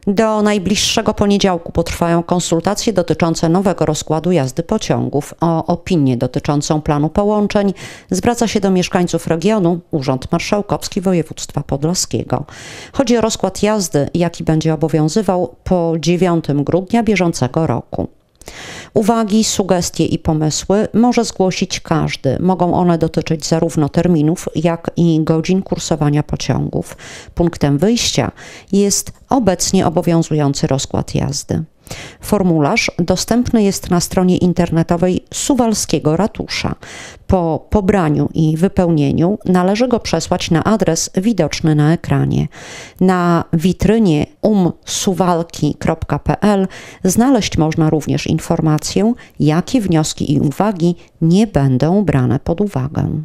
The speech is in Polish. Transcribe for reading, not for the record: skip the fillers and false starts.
Do najbliższego poniedziałku potrwają konsultacje dotyczące nowego rozkładu jazdy pociągów. O opinię dotyczącą planu połączeń zwraca się do mieszkańców regionu Urząd Marszałkowski Województwa Podlaskiego. Chodzi o rozkład jazdy, jaki będzie obowiązywał po 9 grudnia bieżącego roku. Uwagi, sugestie i pomysły może zgłosić każdy. Mogą one dotyczyć zarówno terminów, jak i godzin kursowania pociągów. Punktem wyjścia jest obecnie obowiązujący rozkład jazdy. Formularz dostępny jest na stronie internetowej Suwalskiego Ratusza. Po pobraniu i wypełnieniu należy go przesłać na adres widoczny na ekranie. Na witrynie umsuwalki.pl znaleźć można również informację, jakie wnioski i uwagi nie będą brane pod uwagę.